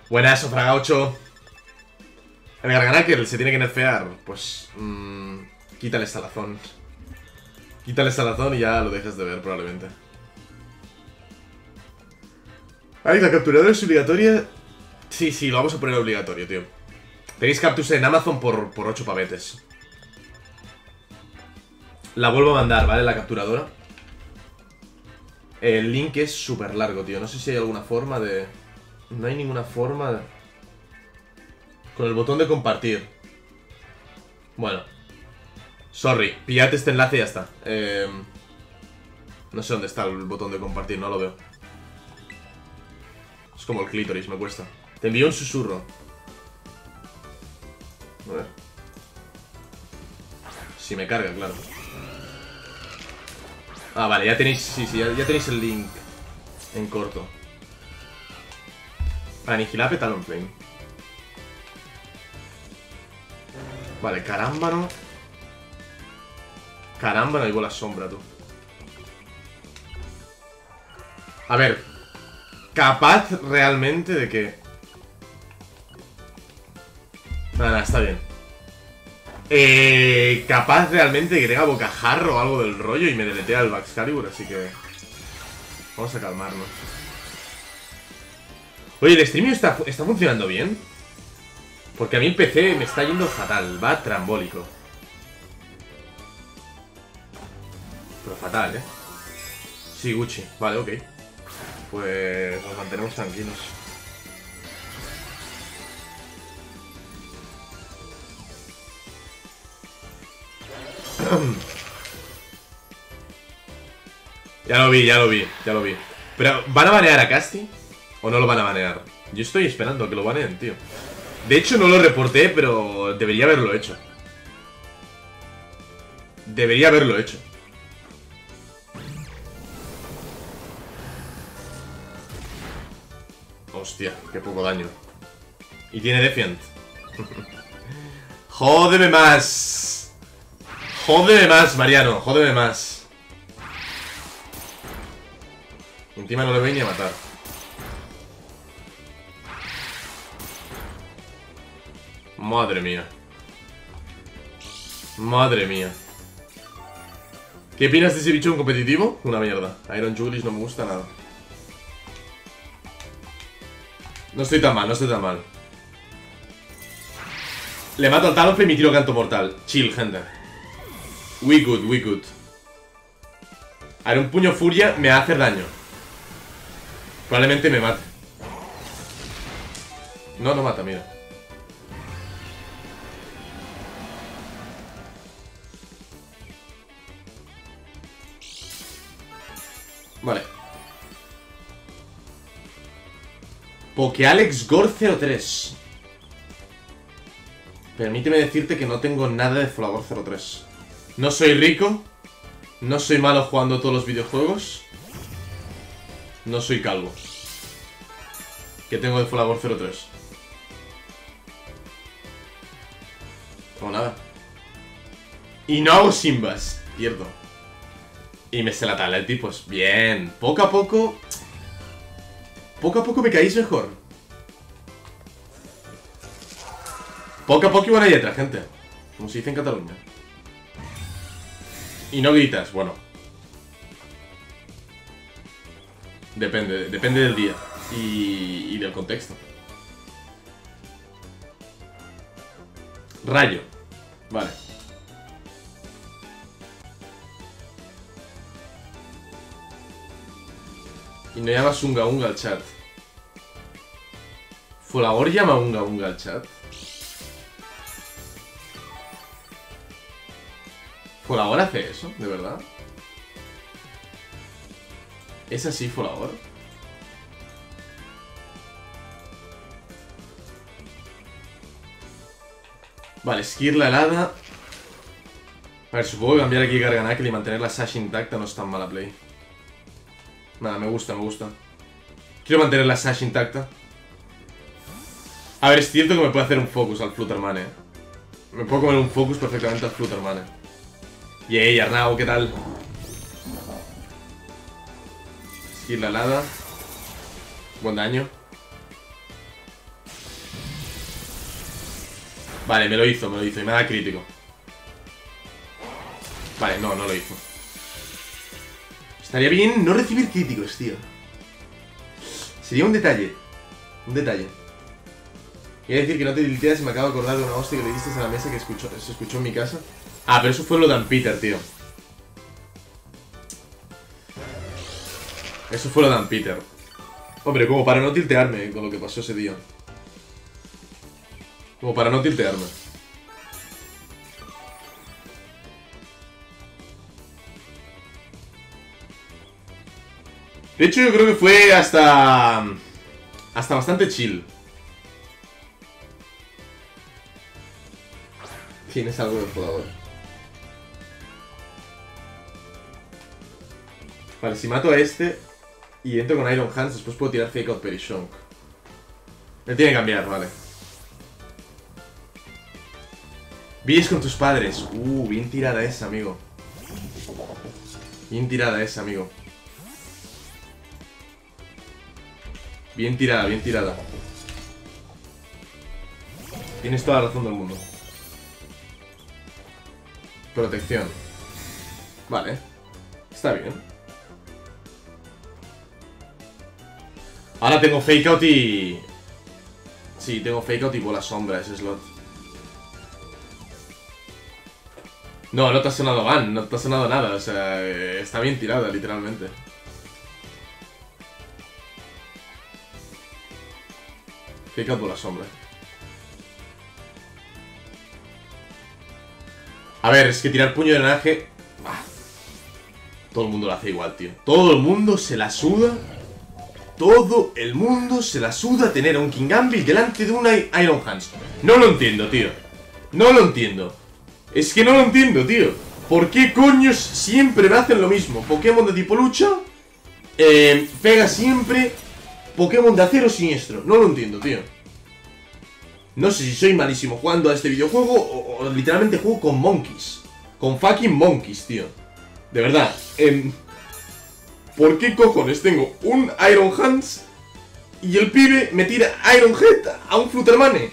Buenas, Sofraga 8. El Garganakel se tiene que nerfear. Pues... quítale salazón. Quítale salazón y ya lo dejas de ver probablemente. Ay, la capturadora es obligatoria. Sí, lo vamos a poner obligatorio, tío. Tenéis Cactus en Amazon por 8 pavetes. La vuelvo a mandar, ¿vale? La capturadora. El link es súper largo, tío. No sé si hay alguna forma de... No hay ninguna forma de... Con el botón de compartir. Bueno. Sorry, pillad este enlace y ya está. No sé dónde está el botón de compartir, no lo veo. Es como el clítoris, me cuesta. Te envío un susurro. A ver. Si me carga, claro. Ah, vale, ya tenéis... Sí, ya tenéis el link en corto. Aniquilape Talonflame. Vale, carámbano. Carámbano y bola sombra, tú. A ver. Capaz realmente de que... Nada, está bien. Capaz realmente de que tenga bocajarro o algo del rollo y me deletea el Baxcalibur, así que... Vamos a calmarnos. Oye, ¿el streaming está funcionando bien? Porque a mí el PC me está yendo fatal, va trambólico. Pero fatal, ¿eh? Sí, Gucci, vale, ok. Pues nos mantenemos tranquilos. Ya lo vi. Pero, ¿van a banear a Casti? ¿O no lo van a banear? Yo estoy esperando a que lo baneen, tío. De hecho, no lo reporté, pero debería haberlo hecho. Debería haberlo hecho. Hostia, qué poco daño. Y tiene Defiant. Jódeme más. Jódeme más, Mariano. Jódeme más. Encima no le voy ni a matar. Madre mía. Madre mía. ¿Qué opinas de ese bicho en competitivo? Una mierda. Iron Julius no me gusta nada. No estoy tan mal, no estoy tan mal. Le mato al Talonflame y tiro canto mortal. Chill, gente. We good, we good. A ver, un puño furia me va a hacer daño. Probablemente me mate. No, no mata, mira. Vale. Pokealex Gore 03. Permíteme decirte que no tengo nada de Folagor 03. No soy rico. No soy malo jugando todos los videojuegos. No soy calvo. ¿Qué tengo de Folagor 03? Como nada. Y no hago Simbas. Pierdo. Y me sé la Talenti, pues bien. Poco a poco... Poco a poco me caéis mejor. Poco a poco y buena letra, gente. Como se dice en Cataluña. Y no gritas, bueno. Depende del día. Y del contexto. Rayo. Vale. Y no llamas Unga Unga al chat. ¿Folagor llama Unga Unga al chat? ¿Folagor hace eso? ¿De verdad? ¿Es así, Folagor? Vale, Skir la helada. A ver, supongo que cambiar aquí Garganakel y mantener la Sash intacta no es tan mala play. Nada, me gusta, me gusta. Quiero mantener la Sash intacta. A ver, es cierto que me puede hacer un focus al Fluttermane, Me puedo comer un focus perfectamente al Fluttermane. Yey, Arnau, ¿qué tal? Skill la helada. Buen daño. Vale, me lo hizo y me da crítico. Vale, no lo hizo. Estaría bien no recibir críticos, tío. Sería un detalle. Un detalle. Quiere decir que no te tilteas y me acabo de acordar de una hostia que le diste a la mesa que se escuchó en mi casa. Ah, pero eso fue lo de Peter, tío. Eso fue lo de Peter. Hombre, como para no tiltearme con lo que pasó ese día. Como para no tiltearme. De hecho, yo creo que fue hasta bastante chill. Tienes algo de jugador. Vale, si mato a este y entro con Iron Hands, después puedo tirar Fake Out Perishonk. Él tiene que cambiar, vale. Vives con tus padres. Bien tirada esa, amigo. Bien tirada esa, amigo. Bien tirada, bien tirada. Tienes toda la razón del mundo. Protección. Vale. Está bien. Ahora tengo Fake Out y... Sí, tengo Fake Out y Bola Sombra ese slot. No te ha sonado van, no te ha sonado nada. O sea, está bien tirada, literalmente. Fake Out Bola Sombra. A ver, es que tirar puño de drenaje... Todo el mundo lo hace igual, tío. Todo el mundo se la suda. Todo el mundo se la suda tener a un Kingambit delante de un Iron Hands. No lo entiendo, tío. No lo entiendo. Es que no lo entiendo, tío. ¿Por qué coños siempre me hacen lo mismo? Pokémon de tipo lucha. Pega siempre. Pokémon de acero siniestro. No lo entiendo, tío. No sé si soy malísimo jugando a este videojuego o literalmente juego con monkeys. Con fucking monkeys, tío. De verdad. ¿Por qué cojones tengo un Iron Hands y el pibe me tira Iron Head a un Fluttermane?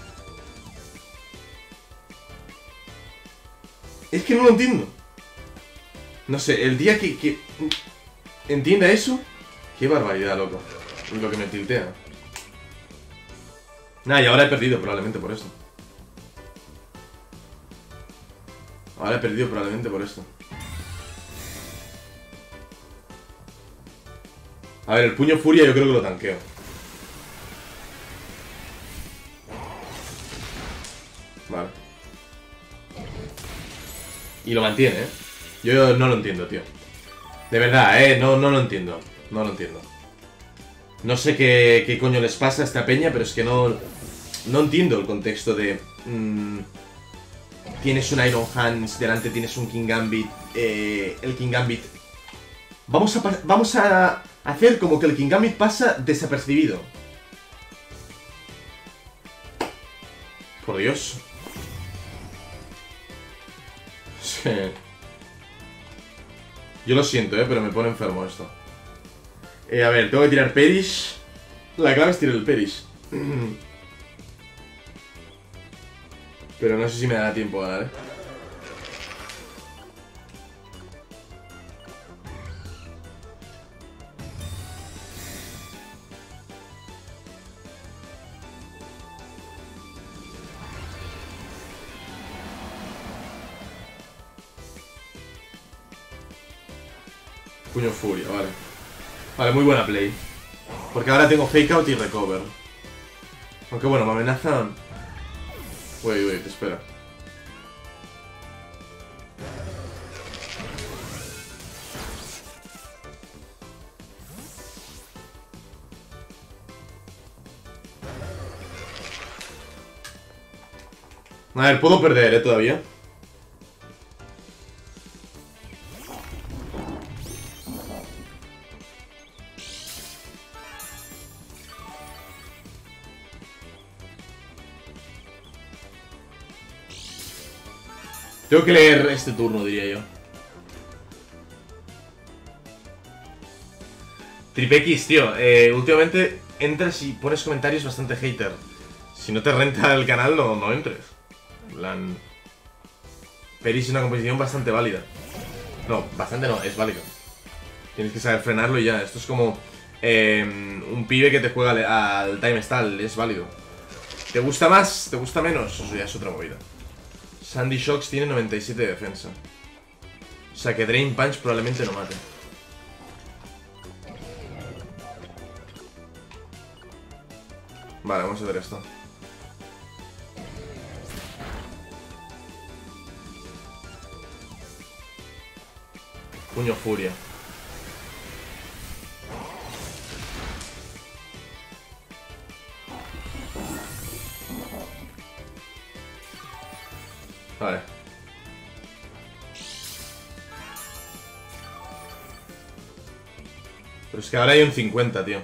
Es que no lo entiendo. No sé, el día que entienda eso... Qué barbaridad, loco. Lo que me tiltea. Nah, y ahora he perdido probablemente por esto. Ahora he perdido probablemente por esto. A ver, el puño furia yo creo que lo tanqueo. Vale. Y lo mantiene, ¿eh? Yo no lo entiendo, tío. De verdad, no lo entiendo. No lo entiendo. No sé qué coño les pasa a esta peña, pero es que no entiendo el contexto de... tienes un Iron Hands, delante tienes un Kingambit. El Kingambit... Vamos a hacer como que el Kingambit pasa desapercibido. Por Dios. Sí. Yo lo siento, pero me pone enfermo esto. A ver, tengo que tirar Perish. La clave es tirar el Perish. Pero no sé si me da tiempo a ganar, Puño furia, vale. Vale, muy buena play. Porque ahora tengo Fake Out y Recover. Aunque bueno, me amenazan. Wait, espera. A ver, puedo perder, todavía. Tengo que leer este turno, diría yo. Tripex, tío, últimamente entras y pones comentarios bastante hater. Si no te renta el canal, no entres. Peri es una composición bastante válida. No, bastante no, es válido. Tienes que saber frenarlo y ya. Esto es como un pibe que te juega al time stall. Es válido. ¿Te gusta más? ¿Te gusta menos? Eso ya es otra movida. Sandy Shocks tiene 97 de defensa. O sea que Drain Punch probablemente no mate. Vale, vamos a hacer esto. Puño Furia. Vale. Pero es que ahora hay un 50, tío.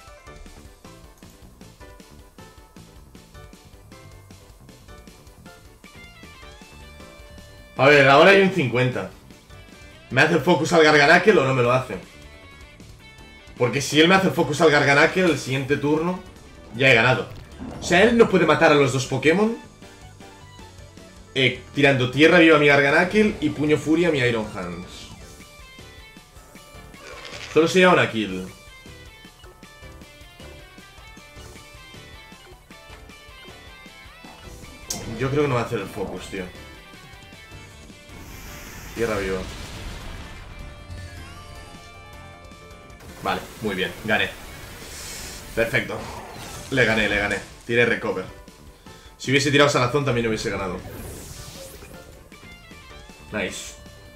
A ver, ahora hay un 50. ¿Me hace el focus al Garganacle o no me lo hace? Porque si él me hace el focus al Garganacle, el siguiente turno ya he ganado. O sea, él no puede matar a los dos Pokémon tirando Tierra Viva a mi Garganacle y Puño Furia a mi Iron Hands. Solo sería una kill. Yo creo que no va a hacer el focus, tío. Tierra Viva. Vale, muy bien, gané. Perfecto. Le gané. Tiré recover. Si hubiese tirado Salazón también hubiese ganado. Nice.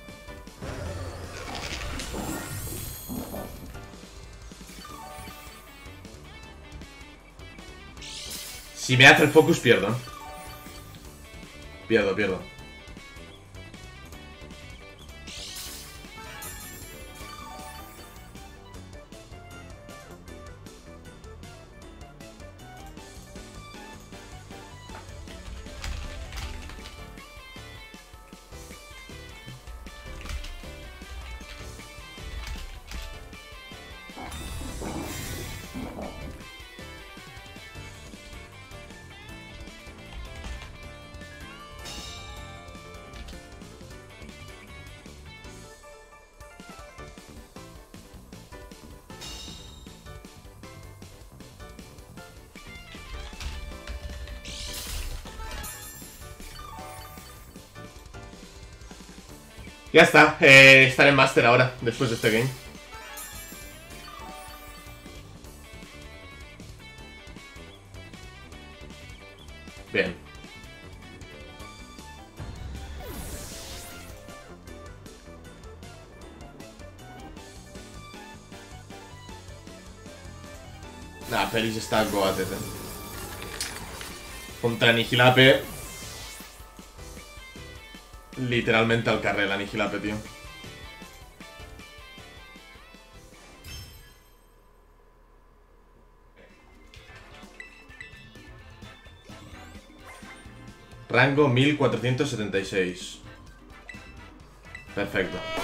Si me hace el focus pierdo. Pierdo. Ya está, estaré en Master ahora, después de este game. Bien. Nah, Peris está goated, Contra Aniquilape. Literalmente al carril Aniquilape, tío. Rango 1476. Perfecto.